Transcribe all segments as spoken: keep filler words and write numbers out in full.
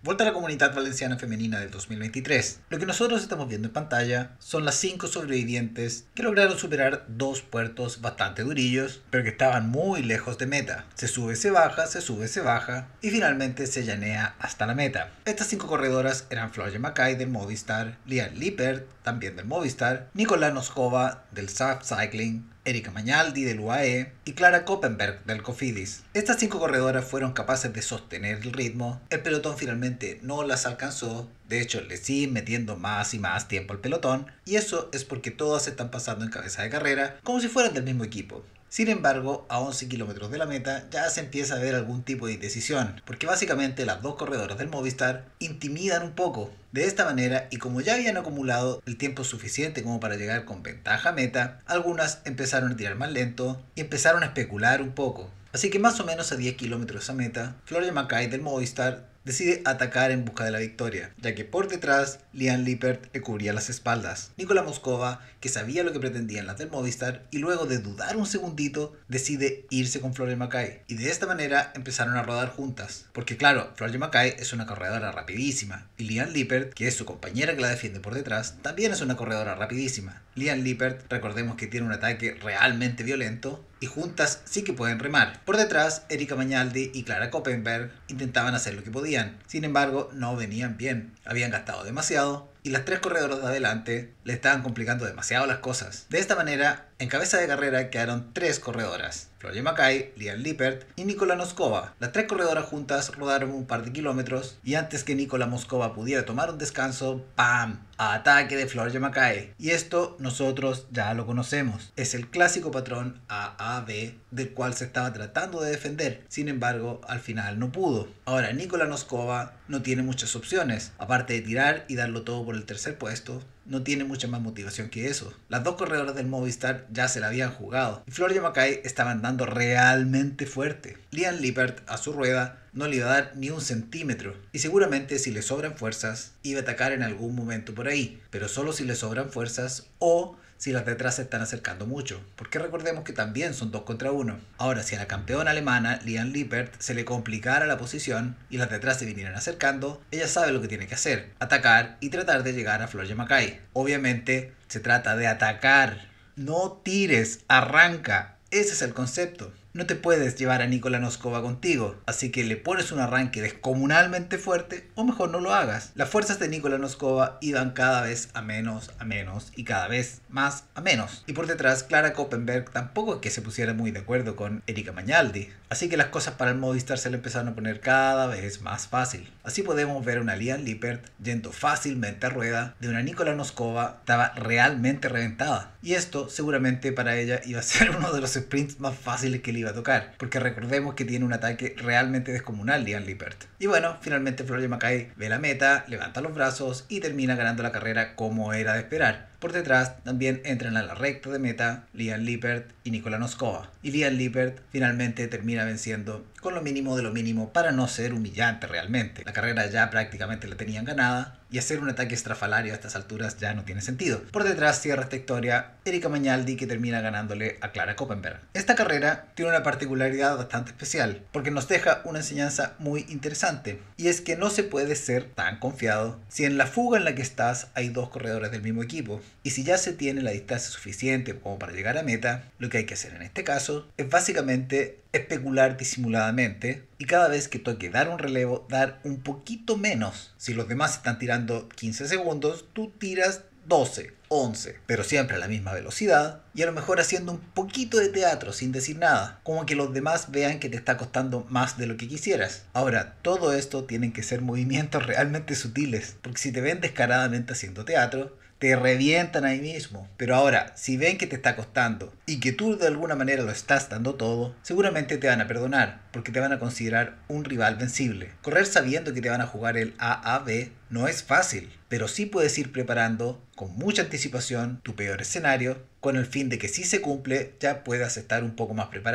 Volta a la Comunitat Valenciana Femenina del dos mil veintitrés. Lo que nosotros estamos viendo en pantalla son las cinco sobrevivientes que lograron superar dos puertos bastante durillos, pero que estaban muy lejos de meta. Se sube, se baja, se sube, se baja y finalmente se llanea hasta la meta. Estas cinco corredoras eran Florje Macay del Movistar, Lian Lippert, también del Movistar, Nicolás Noskova del S A F Cycling, Erika Magnaldi del U A E y Clara Koppenberg del Cofidis. Estas cinco corredoras fueron capaces de sostener el ritmo, el pelotón finalmente no las alcanzó, de hecho le siguen metiendo más y más tiempo al pelotón, y eso es porque todas están pasando en cabeza de carrera como si fueran del mismo equipo. Sin embargo, a once kilómetros de la meta ya se empieza a ver algún tipo de indecisión, porque básicamente las dos corredoras del Movistar intimidan un poco. De esta manera, y como ya habían acumulado el tiempo suficiente como para llegar con ventaja a meta, algunas empezaron a tirar más lento y empezaron a especular un poco. Así que más o menos a diez kilómetros a meta, Florje Macay del Movistar decide atacar en busca de la victoria, ya que por detrás Lian Lippert le cubría las espaldas. Nicolás Noskova, que sabía lo que pretendían las del Movistar, y luego de dudar un segundito, decide irse con Florje Macay. Y de esta manera empezaron a rodar juntas. Porque claro, Florje Macay es una corredora rapidísima, y Lian Lippert, que es su compañera que la defiende por detrás, también es una corredora rapidísima. Lian Lippert, recordemos que tiene un ataque realmente violento, y juntas sí que pueden remar. Por detrás, Erika Magnaldi y Clara Koppenberg intentaban hacer lo que podían. Sin embargo, no venían bien. Habían gastado demasiado y las tres corredoras de adelante le estaban complicando demasiado las cosas. De esta manera, en cabeza de carrera quedaron tres corredoras: Florje Macay, Lian Lippert y Nicolás Noskova. Las tres corredoras juntas rodaron un par de kilómetros y antes que Nicolás Noskova pudiera tomar un descanso, ¡pam!, a ataque de Florje Macay. Y esto nosotros ya lo conocemos. Es el clásico patrón A A B del cual se estaba tratando de defender. Sin embargo, al final no pudo. Ahora, Nicolás Noskova no tiene muchas opciones. Aparte de tirar y darlo todo por el tercer puesto, no tiene mucha más motivación que eso. Las dos corredoras del Movistar ya se la habían jugado y Florje Macay estaba andando realmente fuerte. Lian Lippert a su rueda no le iba a dar ni un centímetro y seguramente si le sobran fuerzas iba a atacar en algún momento por ahí, pero solo si le sobran fuerzas o si las de atrás se están acercando mucho, porque recordemos que también son dos contra uno. Ahora, si a la campeona alemana, Lian Lippert, se le complicara la posición y las de atrás se vinieran acercando, ella sabe lo que tiene que hacer: atacar y tratar de llegar a Florje Macay. Obviamente, se trata de atacar. No tires, arranca. Ese es el concepto. No te puedes llevar a Nicolás Noskova contigo, así que le pones un arranque descomunalmente fuerte o mejor no lo hagas. Las fuerzas de Nicolás Noskova iban cada vez a menos, a menos y cada vez más a menos. Y por detrás, Clara Koppenberg tampoco es que se pusiera muy de acuerdo con Erika Magnaldi, así que las cosas para el Movistar se le empezaron a poner cada vez más fácil. Así podemos ver una Lian Lippert yendo fácilmente a rueda de una Nicolás Noskova que estaba realmente reventada. Y esto seguramente para ella iba a ser uno de los sprints más fáciles que le iba a tocar, porque recordemos que tiene un ataque realmente descomunal Lian Lippert. Y bueno, finalmente Florje Macay ve la meta, levanta los brazos y termina ganando la carrera como era de esperar. Por detrás también entran a la recta de meta Lian Lippert y Nicolás Noskova. Y Lian Lippert finalmente termina venciendo con lo mínimo de lo mínimo para no ser humillante realmente. La carrera ya prácticamente la tenían ganada y hacer un ataque estrafalario a estas alturas ya no tiene sentido. Por detrás cierra esta historia Erika Magnaldi, que termina ganándole a Clara Koppenberg. Esta carrera tiene una particularidad bastante especial porque nos deja una enseñanza muy interesante, y es que no se puede ser tan confiado si en la fuga en la que estás hay dos corredores del mismo equipo. Y si ya se tiene la distancia suficiente como para llegar a meta, lo que hay que hacer en este caso es básicamente especular disimuladamente y cada vez que toque dar un relevo, dar un poquito menos. Si los demás están tirando quince segundos, tú tiras doce, once, pero siempre a la misma velocidad y a lo mejor haciendo un poquito de teatro sin decir nada, como que los demás vean que te está costando más de lo que quisieras. Ahora, todo esto tienen que ser movimientos realmente sutiles, porque si te ven descaradamente haciendo teatro, te revientan ahí mismo. Pero ahora, si ven que te está costando y que tú de alguna manera lo estás dando todo, seguramente te van a perdonar, porque te van a considerar un rival vencible. Correr sabiendo que te van a jugar el A A B no es fácil, pero sí puedes ir preparando con mucha anticipación tu peor escenario, con el fin de que si se cumple ya puedas estar un poco más preparado.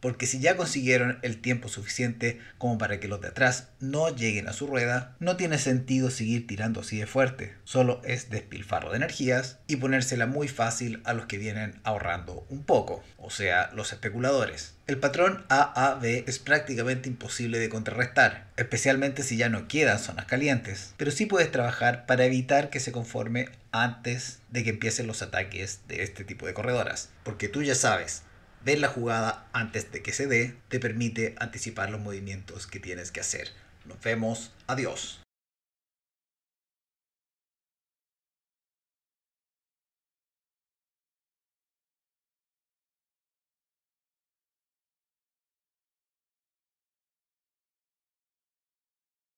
porque si ya consiguieron el tiempo suficiente como para que los de atrás no lleguen a su rueda, no tiene sentido seguir tirando así de fuerte, solo es despilfarro de energías y ponérsela muy fácil a los que vienen ahorrando un poco, o sea, los especuladores. El patrón A A B es prácticamente imposible de contrarrestar, especialmente si ya no quedan zonas calientes, pero sí puedes trabajar para evitar que se conforme antes de que empiecen los ataques de este tipo de corredoras, porque tú ya sabes, ver la jugada antes de que se dé te permite anticipar los movimientos que tienes que hacer. Nos vemos, adiós.